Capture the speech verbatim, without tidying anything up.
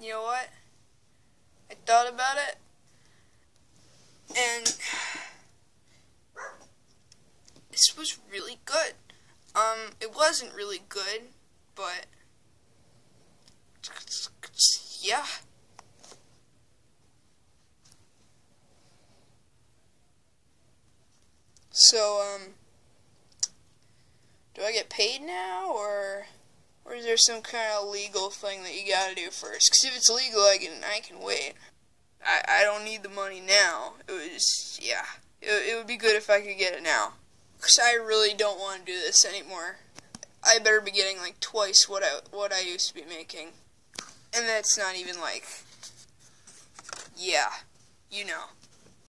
you know what? I thought about it, and this was really good. Um, it wasn't really good, but yeah. So, um, do I get paid now, or, or is there some kind of legal thing that you gotta do first? Because if it's legal, I can, I can wait. I, I don't need the money now. It was, yeah, it, it would be good if I could get it now. Because I really don't want to do this anymore. I better be getting like twice what I, what I used to be making. And that's not even like, yeah, you know.